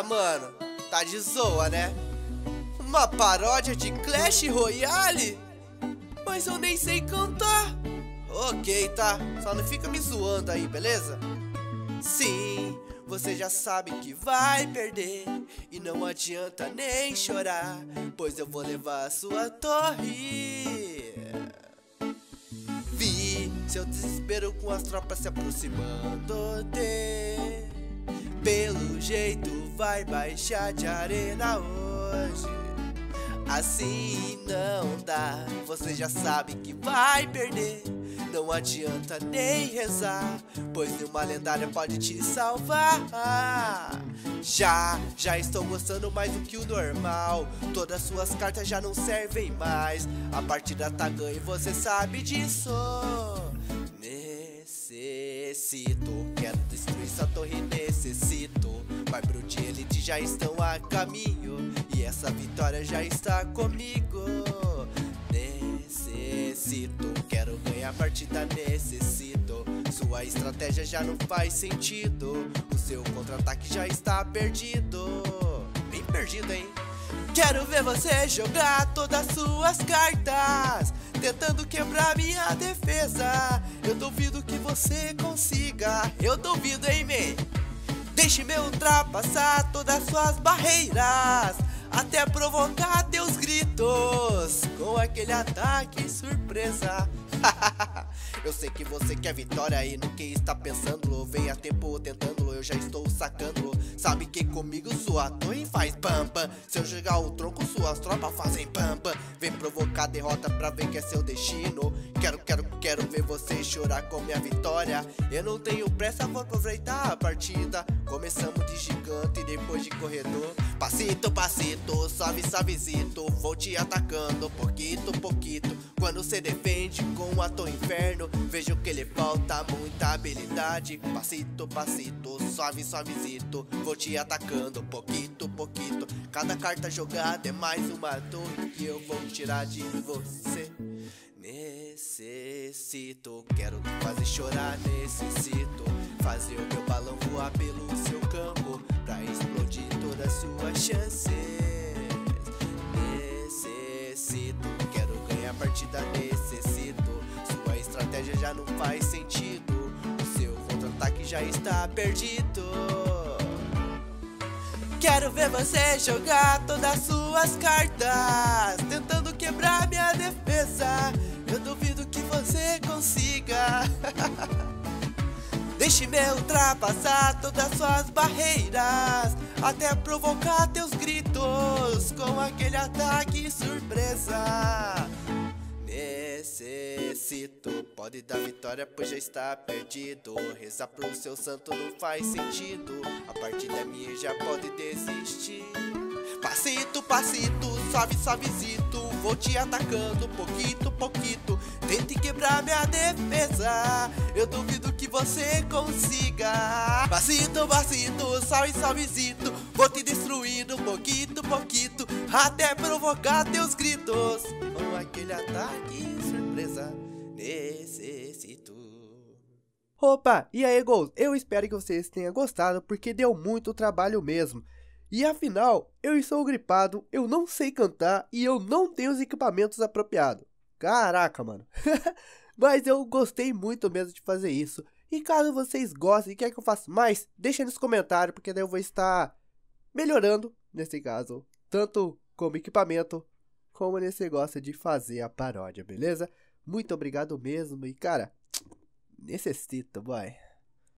Ah, mano, tá de zoa, né? Uma paródia de Clash Royale? Mas eu nem sei cantar. Ok, tá? Só não fica me zoando aí, beleza? Sim, você já sabe que vai perder e não adianta nem chorar, pois eu vou levar a sua torre. Vi seu desespero com as tropas se aproximando de. Pelo jeito vai baixar de arena hoje. Assim não dá, você já sabe que vai perder. Não adianta nem rezar, pois nenhuma lendária pode te salvar. Já estou gostando mais do que o normal. Todas suas cartas já não servem mais. A partida tá ganha e você sabe disso. Necessito, quero destruir sua torre, necessito. Mas pro de elite já estão a caminho e essa vitória já está comigo. Necessito, quero ganhar a partida, necessito. Sua estratégia já não faz sentido. O seu contra-ataque já está perdido. Bem perdido, hein? Quero ver você jogar todas suas cartas, tentando quebrar minha defesa. Eu duvido que você consiga. Eu duvido, hein, man? Deixe-me ultrapassar todas suas barreiras, até provocar teus gritos com aquele ataque surpresa. Eu sei que você quer vitória e no que está pensando. Vem a tempo tentando, eu já estou sacando. Sabe que comigo sua torre faz pam pam. Se eu jogar o tronco, suas tropas fazem pam pam. Vem provocar derrota pra ver que é seu destino. Quero ver você chorar com minha vitória. Eu não tenho pressa, vou aproveitar a partida. Começamos de gigante e depois de corredor. Passito, passito, suavezito. Vou te atacando, pouquito. Quando você defende com a torre inferno, vejo que lhe falta muita habilidade. Passito, suavezito. Vou te atacando, pouquito. Cada carta jogada é mais uma torre que eu vou tirar de você. Necessito, quero te fazer chorar, necessito fazer o meu balão voar pelo seu campo pra explodir todas as suas chances. Necessito, quero ganhar a partida, necessito. Sua estratégia já não faz sentido. O seu contra-ataque já está perdido. Quero ver você jogar todas suas cartas, tentando quebrar minha defesa. Eu duvido que você consiga. Deixe-me ultrapassar todas suas barreiras, até provocar teus gritos com aquele ataque surpresa. Necessito, pode dar vitória pois já está perdido. Rezar pro seu santo não faz sentido. A partida é minha, já pode desistir. Passito, suavezito. Vou te atacando, pouquito. Tente quebrar minha defesa. Eu duvido que você consiga. Passito, suavezito. Vou te destruindo, pouquito. Até provocar teus gritos com aquele ataque surpresa. Necessito. Opa, e aí, Gols? Eu espero que vocês tenham gostado, porque deu muito trabalho mesmo. E afinal, eu estou gripado, eu não sei cantar e eu não tenho os equipamentos apropriados. Caraca, mano. Mas eu gostei muito mesmo de fazer isso. E caso vocês gostem e querem que eu faça mais, deixa aí nos comentários, porque daí eu vou estar melhorando, nesse caso, tanto como equipamento, como nesse negócio de fazer a paródia, beleza? Muito obrigado mesmo e, cara, necessito, boy.